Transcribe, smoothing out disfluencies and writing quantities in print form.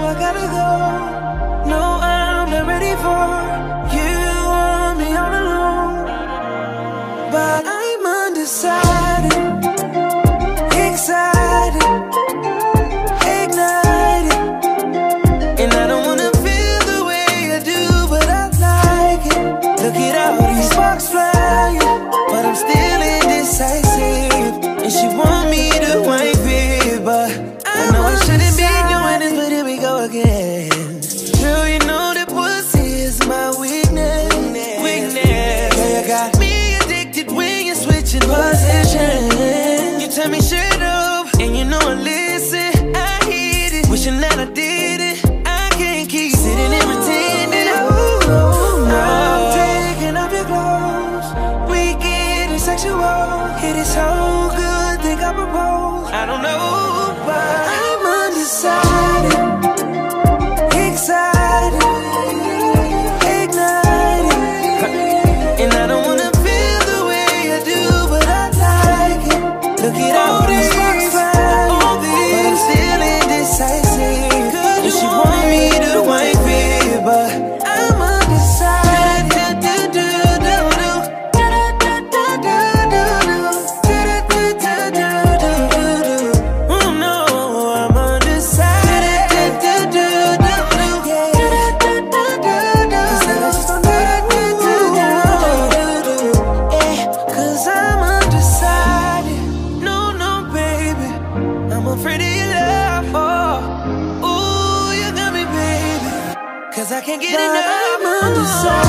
I gotta go. No, I'm not ready for you. Want me all alone, but I'm undecided, excited, ignited, and I don't wanna feel the way I do, but I like it. Look at all these sparks flying, but I'm still indecisive. And she want me to wife it, but I know I shouldn't be doing this, but here we go again. Girl, you know that pussy is my weakness. Girl, you got me addicted when you're switching positions. You tell me shut up, and you know I listen. I hate it, wishing that I did it. I can't keep sitting and pretending. Oh, no. I'm taking off your clothes, we getting sexual. It is so good, think I propose. I don't know, but I'm undecided, excited, ignited, and I don't wanna feel the way I do, but I like it. Look at all these sparks flying, but I'm still indecisive. And she want me to wife it, but I'm undecided. Oh no, I'm undecided. Cause I'm undecided. No, no, baby, I'm afraid of your love. Oh, ooh, you got me, baby. Cause I can't get enough. I'm undecided.